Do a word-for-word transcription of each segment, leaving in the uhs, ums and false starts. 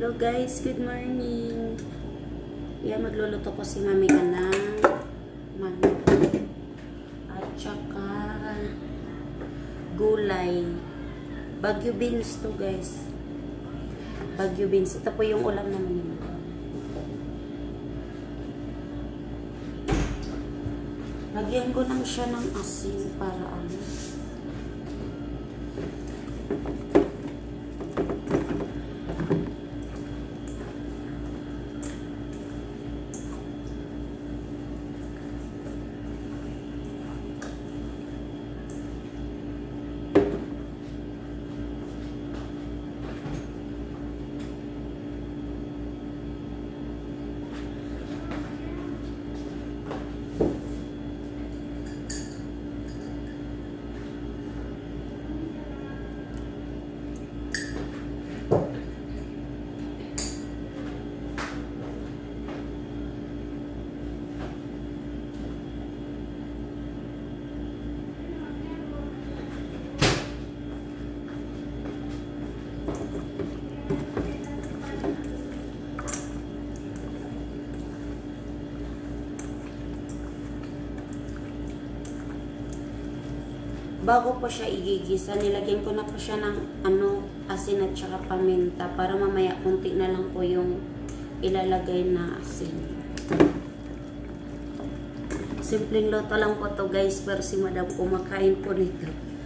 Hello guys, good morning. Yan, magluluto ko si Mami ka ng manok at saka gulay. Baguio beans to guys. Baguio beans. Ito po yung ulam naman nila. Lagyan ko lang siya ng asin para ano. Bago po siya igigisa, nilagyan ko na po siya ng ano, asin at saka paminta para mamaya kunti na lang po yung ilalagay na asin. Simpleng luto lang po to guys, pero si madam kumakain po nito.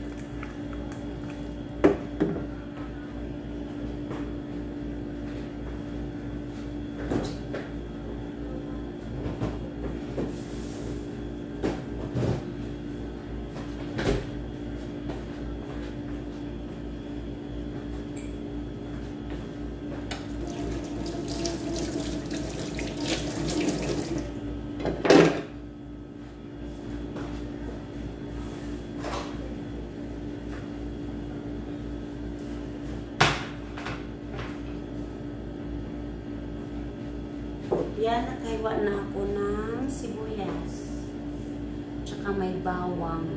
Yan, nakaiwa na ako ng sibuyas. Tsaka may bawang.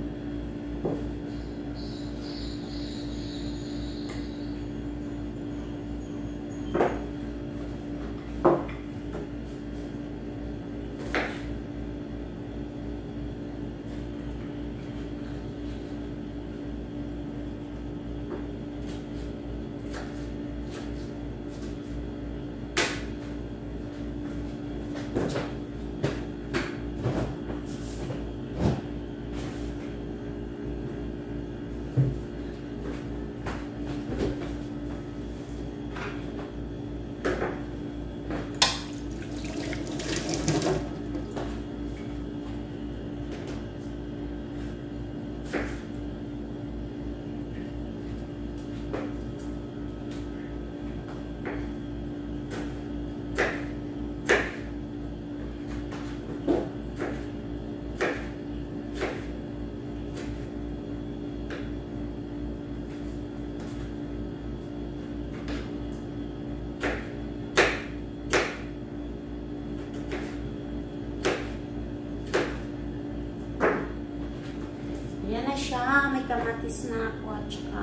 Yan na siya. May kamatis na ako at saka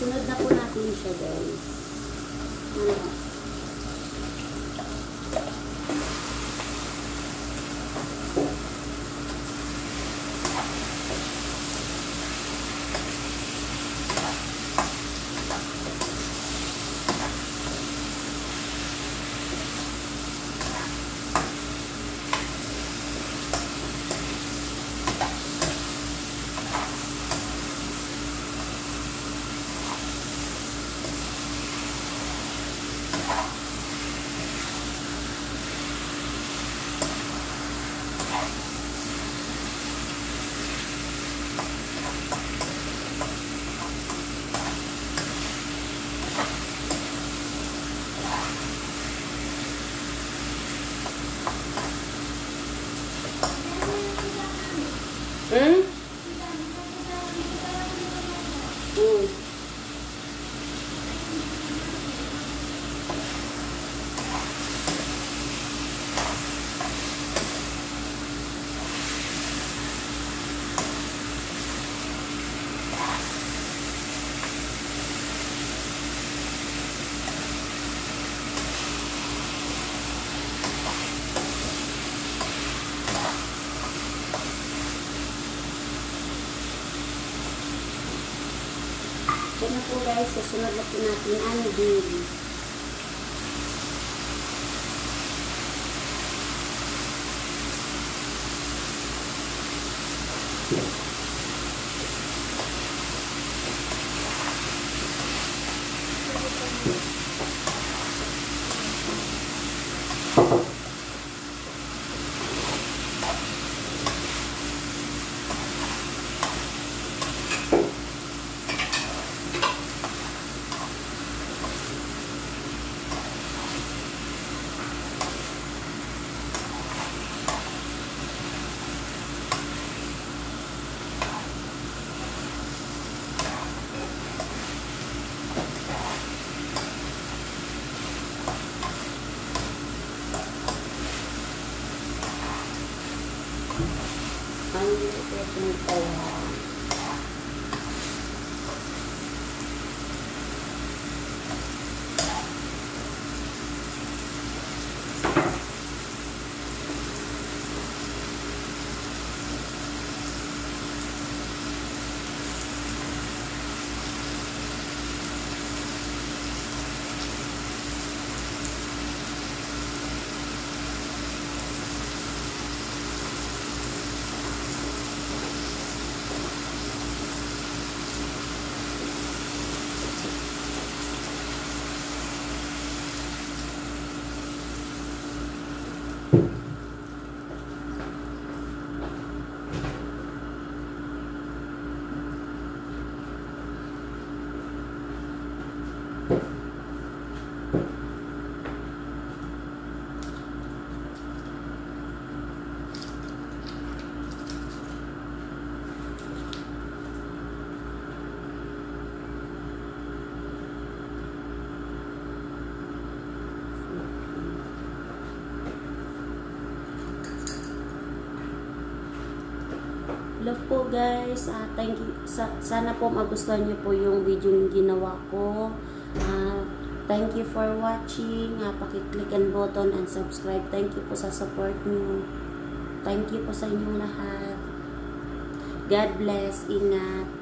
Isunod na po natin siya, guys. Ano? Hmm? Hmm. Yan na po guys, sasunod na po natin ang baby. Ang liit ng tawa. Hello po guys, uh, thank you. Sa sana po magustuhan niyo po yung video yung ginawa ko. Uh, thank you for watching. Uh, paki-click and button and subscribe. Thank you po sa support niyo. Thank you po sa inyong lahat. God bless. Ingat.